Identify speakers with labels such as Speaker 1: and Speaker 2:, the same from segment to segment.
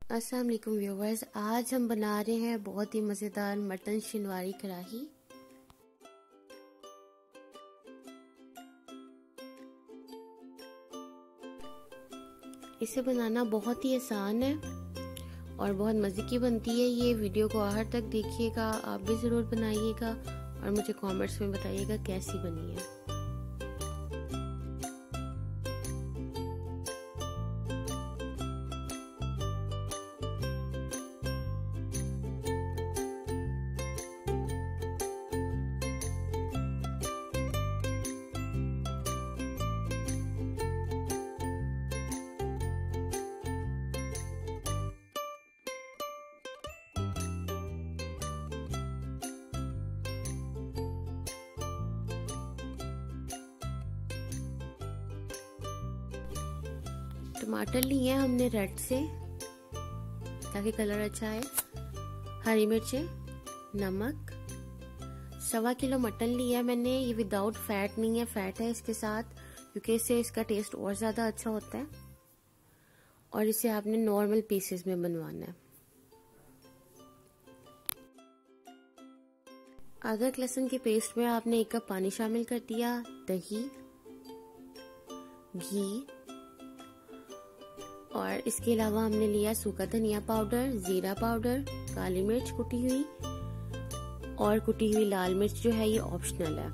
Speaker 1: अस्सलाम वालेकुम व्यूवर्स, आज हम बना रहे हैं बहुत ही मज़ेदार मटन शिनवारी कढ़ाई। इसे बनाना बहुत ही आसान है और बहुत मज़े की बनती है। ये वीडियो को आखिर तक देखिएगा, आप भी ज़रूर बनाइएगा और मुझे कमेंट्स में बताइएगा कैसी बनी है। टमाटर लिए हैं हमने रेड से ताकि कलर अच्छा आए, हरी मिर्चें, नमक, 1.25 किलो मटन लिया मैंने। ये विदाउट फैट नहीं है, फैट है इसके साथ, क्योंकि इससे इसका टेस्ट और ज़्यादा अच्छा होता है। और इसे आपने नॉर्मल पीसेस में बनवाना है। अदरक लहसुन की पेस्ट में आपने 1 कप पानी शामिल कर दिया, दही, घी और इसके अलावा हमने लिया सूखा धनिया पाउडर, जीरा पाउडर, काली मिर्च कुटी हुई और कुटी हुई लाल मिर्च जो है ये ऑप्शनल है।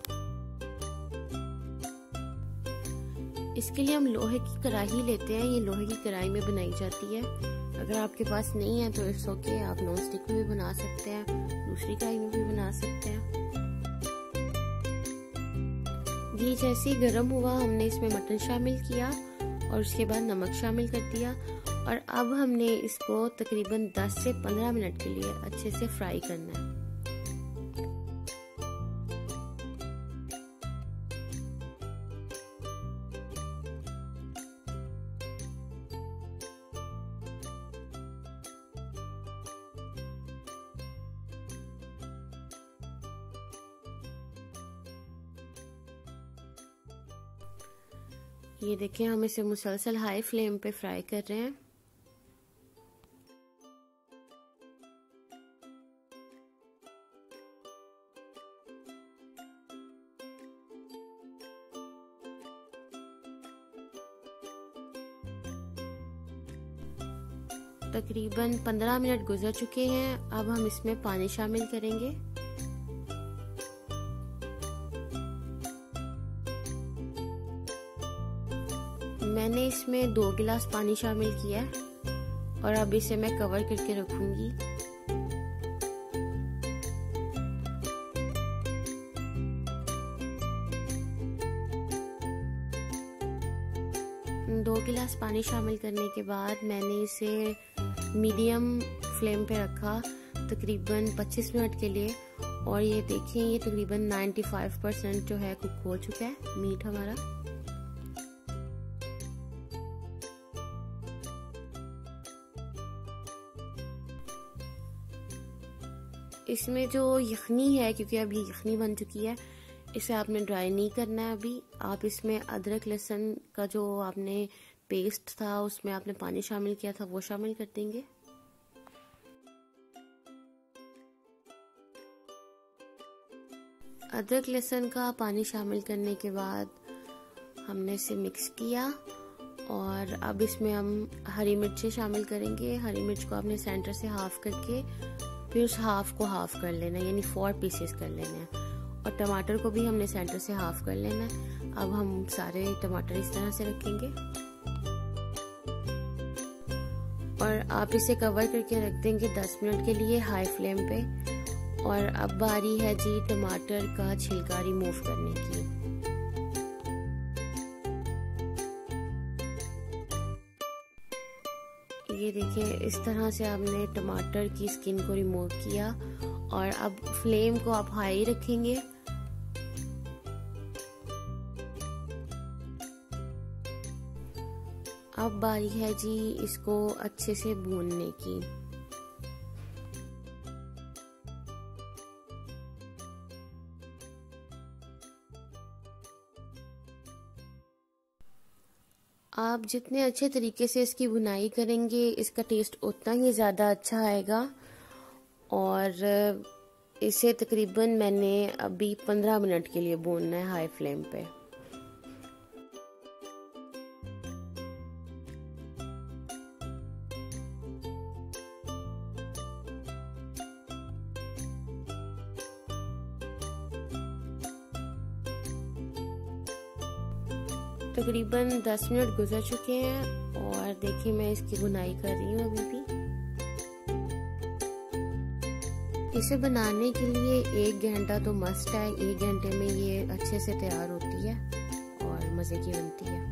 Speaker 1: इसके लिए हम लोहे की कढ़ाई लेते हैं, ये लोहे की कढ़ाई में बनाई जाती है। अगर आपके पास नहीं है तो इट्स ओके, आप नॉन स्टिक में भी बना सकते हैं, दूसरी कढ़ाई में भी बना सकते हैं। घी जैसे ही गर्म हुआ हमने इसमें मटन शामिल किया और उसके बाद नमक शामिल कर दिया और अब हमने इसको तकरीबन 10 से 15 मिनट के लिए अच्छे से फ्राई करना है। ये देखिए, हम इसे मुसलसल हाई फ्लेम पे फ्राई कर रहे हैं। तकरीबन 15 मिनट गुजर चुके हैं। अब हम इसमें पानी शामिल करेंगे। मैंने इसमें 2 गिलास पानी शामिल किया है और अब इसे मैं कवर करके रखूंगी। दो गिलास पानी शामिल करने के बाद मैंने इसे मीडियम फ्लेम पे रखा तकरीबन 25 मिनट के लिए और ये देखिए, ये तकरीबन 95% जो है कुक हो चुका है मीट हमारा। इसमें जो यखनी है, क्योंकि अब ये यखनी बन चुकी है, इसे आपने ड्राई नहीं करना है अभी। आप इसमें अदरक लहसुन का जो आपने पेस्ट था उसमें आपने पानी शामिल किया था वो शामिल कर देंगे। अदरक लहसुन का पानी शामिल करने के बाद हमने इसे मिक्स किया और अब इसमें हम हरी मिर्चें शामिल करेंगे। हरी मिर्च को आपने सेंटर से हाफ करके फिर उस हाफ को हाफ कर लेना, यानी 4 पीसेस कर लेना है। और टमाटर को भी हमने सेंटर से हाफ कर लेना है। अब हम सारे टमाटर इस तरह से रखेंगे और आप इसे कवर करके रख देंगे 10 मिनट के लिए हाई फ्लेम पे। और अब बारी है जी टमाटर का छिलका रिमूव करने की। ये देखिए, इस तरह से आपने टमाटर की स्किन को रिमूव किया और अब फ्लेम को आप हाई रखेंगे। अब बारी है जी इसको अच्छे से भूनने की। आप जितने अच्छे तरीके से इसकी भुनाई करेंगे इसका टेस्ट उतना ही ज़्यादा अच्छा आएगा। और इसे तकरीबन मैंने अभी 15 मिनट के लिए भूनना है हाई फ्लेम पे। तकरीबन 10 मिनट गुजर चुके हैं और देखिए मैं इसकी भुनाई कर रही हूँ अभी भी। इसे बनाने के लिए 1 घंटा तो मस्ट है। 1 घंटे में ये अच्छे से तैयार होती है और मज़े की बनती है।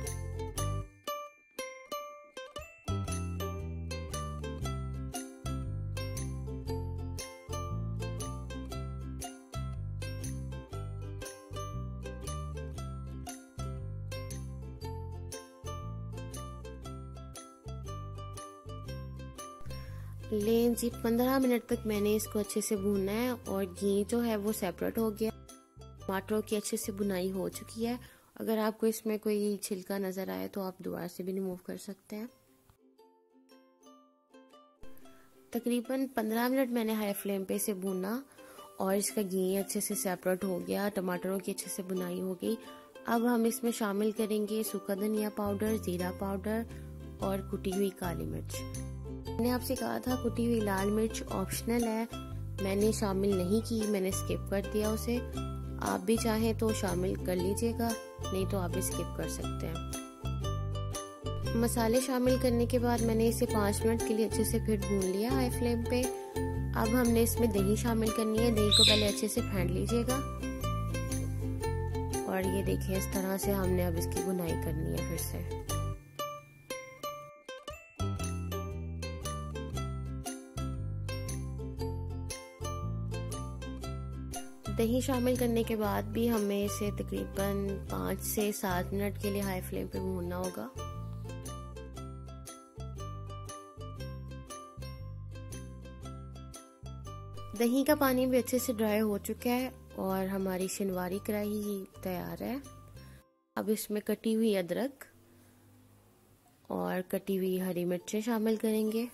Speaker 1: लें जी 15 मिनट तक मैंने इसको अच्छे से भूनना है और घी जो है वो सेपरेट हो गया। टमाटरों की अच्छे से भुनाई हो चुकी है। अगर आपको इसमें कोई छिलका नजर आए तो आप दोबारा से भी रिमूव कर सकते हैं। तकरीबन 15 मिनट मैंने हाई फ्लेम पे इसे भूना और इसका घी अच्छे से सेपरेट हो गया। टमाटरों की अच्छे से भुनाई हो गई। अब हम इसमें शामिल करेंगे सूखा धनिया पाउडर, जीरा पाउडर और कुटी हुई काली मिर्च। मैंने आपसे कहा था कुटी हुई लाल मिर्च ऑप्शनल है, मैंने शामिल नहीं की, मैंने स्किप कर दिया उसे। आप भी चाहें तो शामिल कर लीजिएगा, नहीं तो आप भी स्किप कर सकते हैं। मसाले शामिल करने के बाद मैंने इसे 5 मिनट के लिए अच्छे से फिर भून लिया हाई फ्लेम पे। अब हमने इसमें दही शामिल करनी है। दही को पहले अच्छे से फेंट लीजिएगा और ये देखिए इस तरह से हमने अब इसकी भुनाई करनी है फिर से। दही शामिल करने के बाद भी हमें इसे तकरीबन 5 से 7 मिनट के लिए हाई फ्लेम पे भूनना होगा। दही का पानी भी अच्छे से ड्राई हो चुका है और हमारी शिनवारी कढ़ाई तैयार है। अब इसमें कटी हुई अदरक और कटी हुई हरी मिर्चें शामिल करेंगे।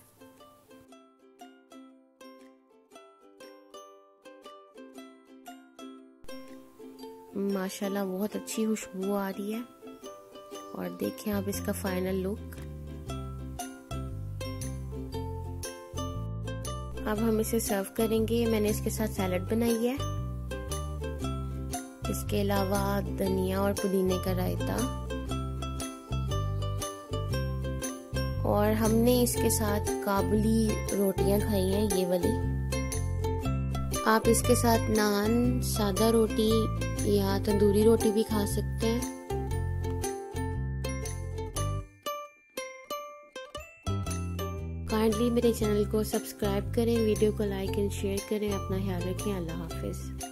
Speaker 1: माशाल्लाह बहुत अच्छी खुशबू आ रही है और देखें आप इसका फाइनल लुक। अब हम इसे सर्व करेंगे। मैंने इसके साथ सैलड बनाई है, इसके अलावा धनिया और पुदीने का रायता, और हमने इसके साथ काबुली रोटियां खाई हैं ये वाली। आप इसके साथ नान, सादा रोटी या तंदूरी रोटी भी खा सकते हैं। काइंडली मेरे चैनल को सब्सक्राइब करें, वीडियो को लाइक एंड शेयर करें। अपना ख्याल रखें। अल्लाह हाफिज।